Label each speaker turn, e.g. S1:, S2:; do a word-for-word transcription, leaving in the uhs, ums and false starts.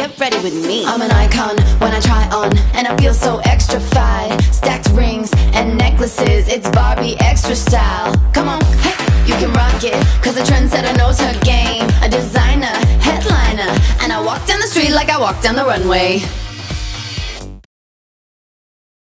S1: get ready with me.
S2: I'm an icon when I try on, and I feel so extra fly. Stacked rings and necklaces, it's Barbie extra style. Come on, hey, you can rock it, cause a trendsetter knows her game. A designer, headliner, and I walk down the street like I walk down the runway.